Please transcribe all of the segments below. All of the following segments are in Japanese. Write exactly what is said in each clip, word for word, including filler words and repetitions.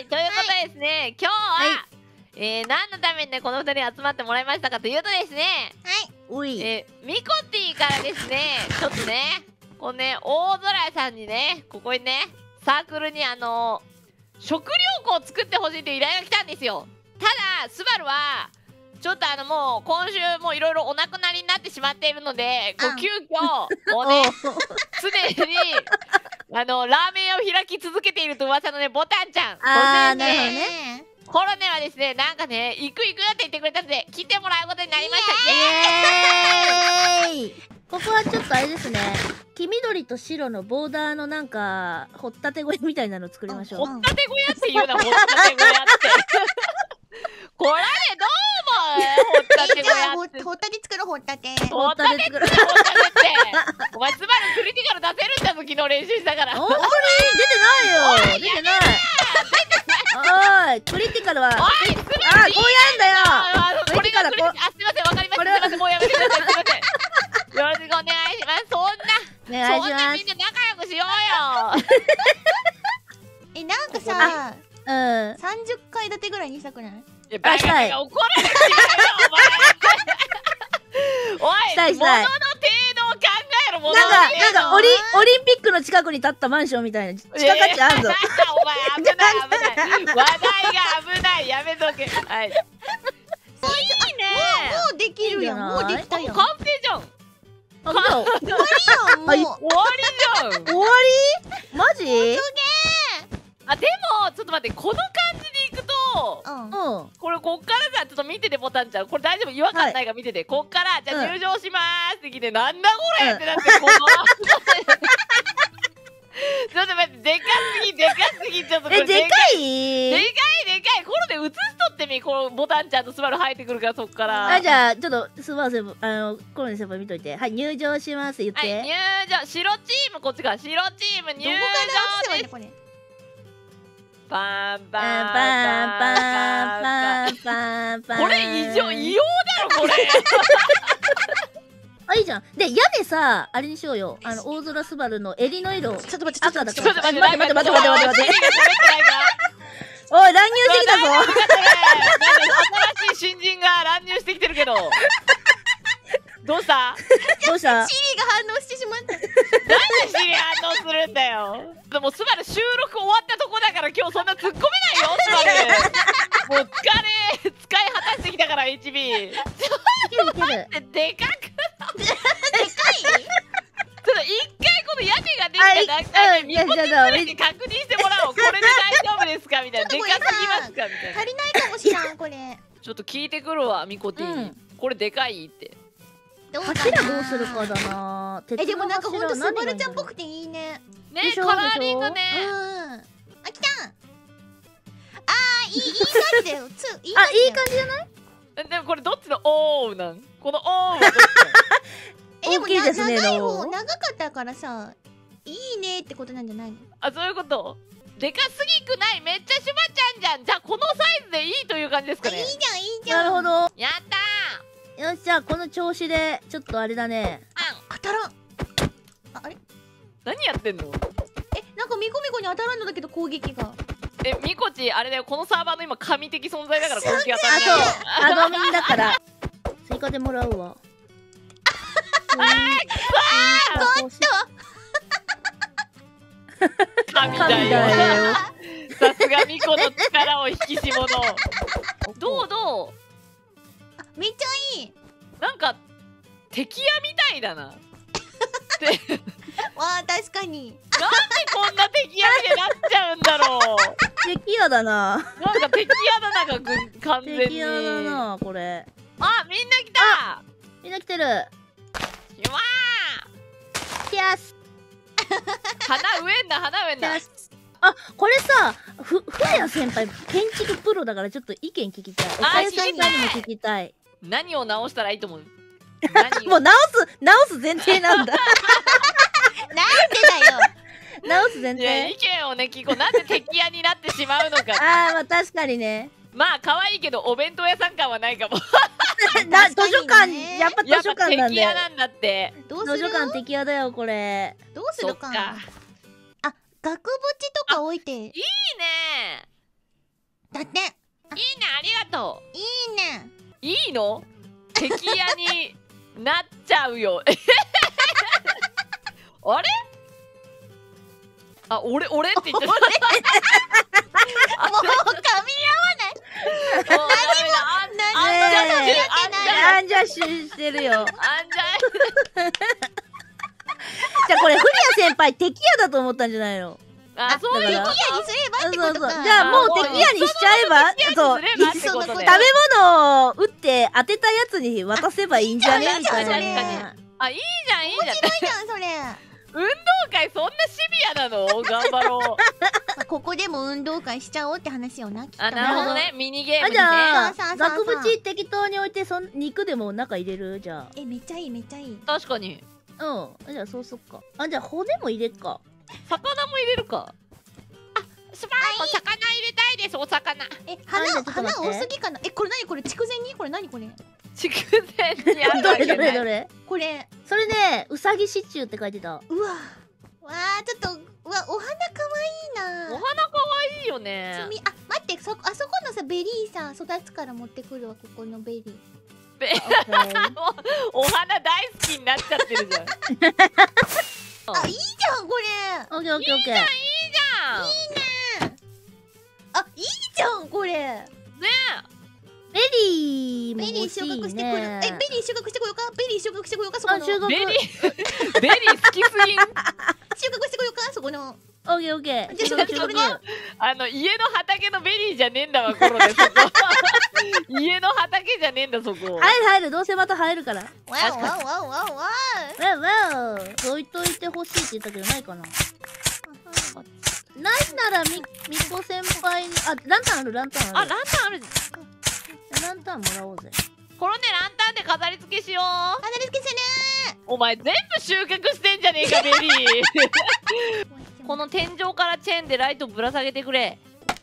い、ということでですね、今日は、えー、何のためにね、このふたりに集まってもらいましたかというとですね、 おい、 えー、ミコティからですね、ちょっとね、このね、大空さんにね、ここにね、サークルにあの食料庫を作ってほしいという依頼が来たんですよ。ただ、スバルは、ちょっとあのもう今週もいろいろお亡くなりになってしまっているので、こう急遽こうね常にあのラーメン屋を開き続けていると噂のねボタンちゃん。 あー、なるほどね。 ね。 コロネはですね、なんかね、行く行くよって言ってくれたので来てもらうことになりました。 イエーイ。ここはちょっとあれですね、黄緑と白のボーダーのなんか掘ったて小屋みたいなの作りましょう。 掘ったて小屋っていうの、掘ったて小屋ってこれでどう思う？掘ったて小屋って。 ほったて作るほったて。 掘ったて作る。掘ったてってお前つまりクリティカル出せるんだぞ、昨日練習したから。 本当に出てないよ。出てない。おい、クリティカルは。 おい、 あ、こうやんだよ。 これがクリティカル。あ、すみません、わかりました。すみません、もうやめてください。すみません。よろしくお願いします。そんな、そんなみんな仲良くしようよ。 え、なんかさ、 うん。 さんじゅっかい建てぐらいにしたくない？ いや、バカが怒られてしまうよ、お前。おい、 したいしたい。 物の程度を考えろ、物のなんか、 程度。 なんかオリ、オリンピックの近くに建ったマンションみたいな。近価値あんぞ。 お前、危ない、危ない。話題が危ない。やめとけ。はい。いいね。 もうできるやん。もうできたやん。 完成じゃん。 あ、終わ終わりやん、もう。 終わりじゃん。 終わり？マジ？ あ、でもちょっと待って、この感じでいくと、 うん。 うん。 これこっからさ、ちょっと見ててボタンちゃん、これ大丈夫？違和感ないか見てて、こっからじゃあ入場しまーすって来て、なんだこれってなって、このちょっと待って、でかすぎでかすぎ、ちょっとこれえ、でかい？ でかいでかい。これで映しとってみ、このボタンちゃんとスバル入ってくるから、そっから。 あ、じゃあちょっとスバル先輩、あのコロネ先輩見といて、はい、入場します言って。 はい、入場。白チームこっちから、白チーム入場どこからです。 これ。 パンパパンンパンパンパンパンパン。 これ異常異様だろこれ。 あ、いいじゃん。で、屋根さ、あれにしようよ。あの大空スバルの襟の色。 ちょっと待って、 赤だちょっとから。 待って待って待って待って待って待って。 おい、乱入してきたぞ。 新しい新人が乱入してきてるけど。どうした？ どうした？ シリが反応してしまった。 なんでシリ反応するんだよ。でもスバル収録終わったとこだから今日そんな突っ込めないよスバル。もう疲れ使い果たしてきたから エイチビー。ちょっと待って、でかく。でかい？ちょっと一回この屋根ができた段階でミコティさんに確認してもらおう。これで大丈夫ですかみたいな。でかすぎますかみたいな。 足りないかもしらんこれ。 ちょっと聞いてくるわミコティに。これでかいって。 柱どうするかだな。 え、でもなんかほんとスバルちゃんっぽくていいね。 ね、カラーリングね。 うん。あ、来た。あー、いい、いい感じだよ。つ、いいあ、いい感じじゃない？ でもこれどっちのオーなん？このオーはどっち？ え、でも大きいですね。 長い方、長かったからさ、いいねってことなんじゃないの？ あ、そういうこと。でかすぎくない？めっちゃシュバちゃんじゃん。じゃあこのサイズでいいという感じですかね。 いいじゃん、いいじゃん。 なるほど。 やったよし、じゃあこの調子でちょっとあれだね。 当たらん。あ、あれ？ 何やってんの？ え、なんかミコミコに当たらんのだけど攻撃が。 え、ミコチあれだよ、このサーバーの今神的存在だから攻撃当たあ、 る。 そう。アドミンだから。追加でもらうわ。 神だよ。さすがミコの力を引きし者。どうどう？ めっちゃいい。 なんか敵屋みたいだな。で、なんでわあ、確かに。 こんな敵屋みたいになっちゃうんだろう。 敵屋だな。 なんか敵屋だな、完全に。 敵屋だな、これ。 あ、みんな来た。 みんな来てる。 うわー。キャス。 花植えんな、花植えんな。 あ、これさ、ふ、ふや先輩、建築プロだからちょっと意見聞きたい。おかゆさんにも聞きたい。 何を直したらいいと思う？ もう直す、直す前提なんだ。 なんでだよ。 直す前いや、意提。 見をね、聞こう。なんで敵屋になってしまうのか。 ああ、まあ確かにね。 まあ可愛いけどお弁当屋さん感はないかも。 な、図書館、やっぱ図やっぱ書館なんだよ。 敵屋なんだって。 どうする？ 図書館敵屋だよ、これ。 どうするか。 そっか。 あ、額縁とか置いて。 いいね。 だって。 いいね、ありがといいね。 う。いいの？敵屋になっちゃうよ。あれ？あ、俺、俺って言っちゃった。 もう噛み合わない。 何も、 何もあんじゃねえあんじゃあんじゃししてるよ。 あんじじゃあこれ、フリア先輩、敵屋だと思ったんじゃないの？ ゃあ、そういうだから敵屋にすればってことか。 じゃあもう敵屋にしちゃえば、そう、 すればってことで。 食べ物を撃って当てたやつに渡せばいいんじゃねみたい確かにな。 あ、いいじゃん、いいじゃん。 面白いじゃんそれ。 運動会そんなシビアなの？頑張ろう。 まあここでも運動会しちゃおうって話よな。きっとあ、なるほどね。ミニゲームあ、 にね。 じゃあ、 そうそうそうそう額縁適当に置いて、そん肉でも中入れる？じゃえ、めっちゃいいめっちゃいい。 確かに。 あ。うん。じゃあそうそっか。あ、じゃあ骨も入れっか。 魚も入れるか。あ、スパーン、お魚入れたいです、お魚。 え、 あじゃあちょ花っと待って花多すぎかな。え、これ何これ筑前煮？これ何これ？ 筑前にあるどれどわけない。 れどれこれそれね、うさぎシチューって書いてた。 うわわあ、ちょっとうわお花かわいいな。 お花かわいいよねつ。みあ待って、そあそこのさベリーさ育つから持ってくるわ。ここのベリー。 べオッケーもうお花大好きになっちゃってるじゃん。 あ、いいじゃんこれ。 オッケーオッケーオッケー。 いいじゃん。 あ、いいじゃんこれ。 ねベリーもベリー欲しい収穫してこよう。 ね。 え、ベリー収穫してこようか。ベリー収穫してこようか。そこあ、 の。 収穫。 ベリー、ベリー好きすぎん。 収穫してこようか。そこの。 オッケーオッケー。収じゃあ穫収これね穫。 あの家の畑のベリーじゃねえんだわ、コロでそこ。家の畑じゃねえんだそこ。 入る入る、どうせまた入るから。 わおわおわおわおわお。 わおわお。置いといてほしいって言ったけどないかな。ないならみ、みこ先輩に、あ、ランタンあるランタンあ、 ある。 ランタンある。 ランタンもらおうぜ。 このね、ランタンで飾り付けしよう。 飾り付けすお前全部収穫してんじゃねえか、ベリー。 る。 この天井からチェーンでライトぶら下げてくれ。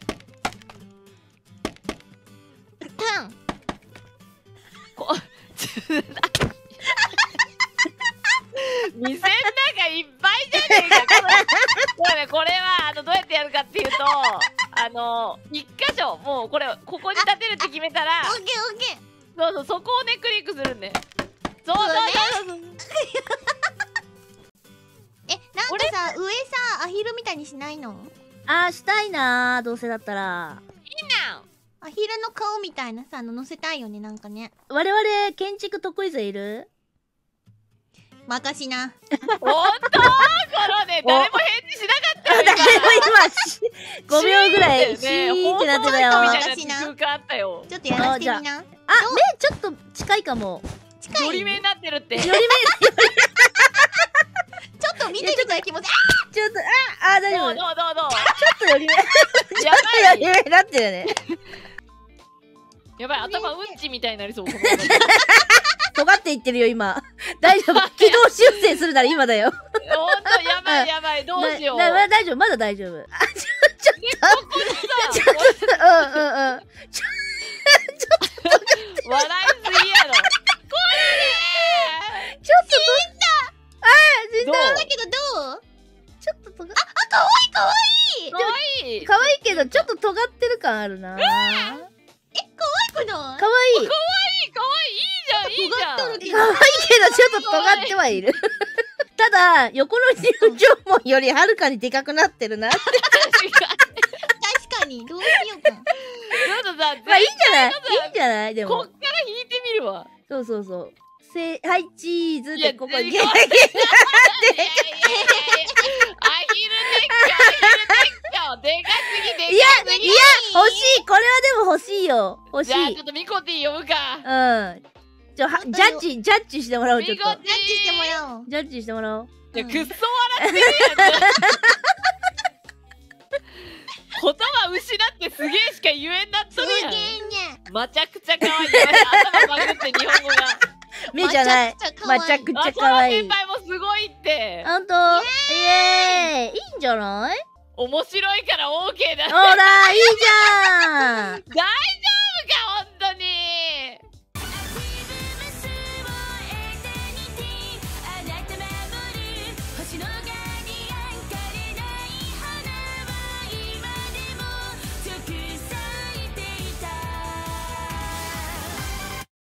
タン。 こ店の中いっぱいじゃねえか。これもうね、これはあのどうやってやるかっていうと、あの一箇所もうこれここに立てるって決めたら、 オッケーオッケー。 そうそう、そこをねクリックするんで。そうそうそうそう。 え、なんかさ、上さ、アヒルみたいにしないの？ あー、したいなー、どうせだったら。 いいな。 アヒルの顔みたいなさ、の乗せたいよね、なんかね。 我々、建築得意勢いる？ 任しな。 ほんと？このね、誰も返事しなかったよ。 誰も今、ごびょうぐらい、シねーンってなってたみよ。 たいな空間あったよ。 ちょっとやらせてみな。 あ、目ちょっと近いかも。 近い。 寄り目になってるって。 より目、 ちょっと見てみたい気持ち。 ちょっと、あ、あ、大丈夫。ちょどうどうどうどう。 っとより目、ちょやっとばい。 より目になってるね。 やばい、頭うんちみたいになりそう。この尖っていってるよ、今。大丈夫。軌道修正するなら今だよ。 ほんと、やばいやばい、どうしよう。 なな大丈夫、まだ大丈夫。あ、ちょ、ちょっここでと、ちょっと、うんうんうん。ちょ、 笑いすぎやろ。こちょっと、死んだ。あー、死んどうだ。 だけどどう？ ちょっととが、 あ、かわいいかわいい。 れかわいい。 可愛いけど、ちょっと尖ってる感あるな。 え、かわいくない？ 可愛い。 かわいい、かわいい、いいじゃん、いいじゃん。 尖っとるけど可愛いけど、ちょっと尖ってはいる。ただ、横の入場門よりはるかにでかくなってるな。 確かに、どうしようか。 ちょっとさ、 まあ、いいんじゃないい絶対いんじゃないでもこっ。から引いてみるわ。 そうそうそう。せはい、チーズいやでここに。 いやいやいやいやいやアヒル撤去、アヒル撤去、でかすぎ、でかすぎ。 いや、いや、欲しい。これはでも欲しいよ。欲しじゃあ、 い。 ちょっとミコティ呼ぶか。 うん。ちょ、は、ジャッジ、ジャッジしてもらおう、ちょっと。 ミコティジャッジしてもらおう。 ジャッジしてもらおう。 いや、くっそ笑ってるやん。言葉失ってすげえしか言えんなっとるやん。 すげえね。 まちゃくちゃ可愛い。頭バグって日本語が。 目じゃない。ままちゃくちゃくちゃあ、そ可愛い。 の先輩もすごいって。 ほんとイエーイいいんじゃない面白いから オーケー だ。 ほら、いいじゃん大